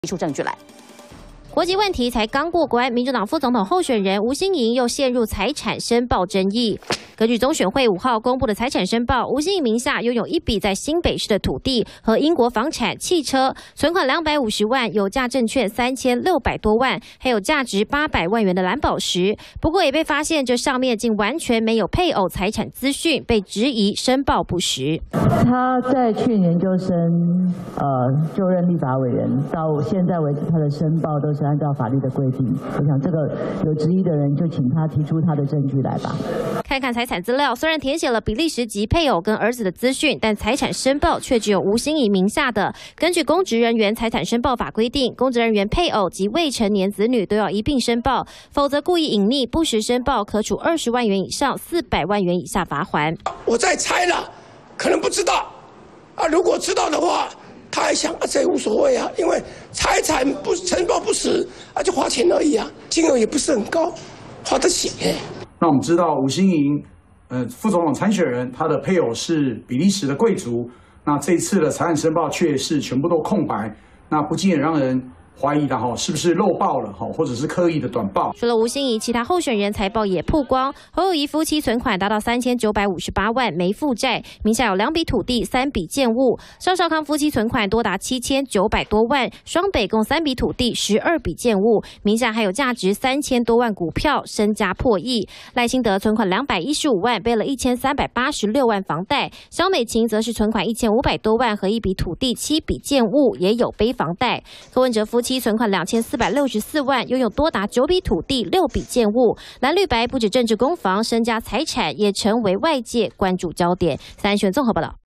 提出证据来。 国籍问题才刚过关，民主党副总统候选人吴欣盈又陷入财产申报争议。根据中选会5号公布的财产申报，吴欣盈名下拥有一笔在新北市的土地和英国房产、汽车，存款250万，有价证券3600多万，还有价值800万元的蓝宝石。不过也被发现这上面竟完全没有配偶财产资讯，被质疑申报不实。 他在去年就就任立法委员，到现在为止，他的申报都是按照法律的规定。我想这个有质疑的人，就请他提出他的证据来吧。 看看财产资料，虽然填写了比利时籍配偶跟儿子的资讯，但财产申报却只有吴欣盈名下的。根据公职人员财产申报法规定，公职人员配偶及未成年子女都要一并申报，否则故意隐匿、不实申报，可处20万元以上400万元以下罚锾。 我再猜了，可能不知道啊，如果知道的话。他还想这也无所谓啊，因为财产不申报不实啊，就花钱而已啊，金额也不是很高，花得起。 那我们知道吴欣盈，副总统参选人，他的配偶是比利时的贵族，那这一次的财产申报却是全部都空白，那不禁也让人怀疑了是不是漏报了或者是刻意的短报。 除了吴欣盈，其他候选人财报也曝光。侯友宜夫妻存款达到3958万，没负债，名下有2笔土地、3笔建物。邵少康夫妻存款多达7900多万，双北共3笔土地、12笔建物，名下还有价值3000多万股票，身家破亿。赖清德存款215万，背了1386万房贷。萧美琴则是存款1500多万和1笔土地、7笔建物，也有背房贷。柯文哲夫妻存款2464万，拥有多达9笔土地、6笔建物。蓝绿白不止政治攻防，身家财产也成为外界关注焦点。三选综合报道。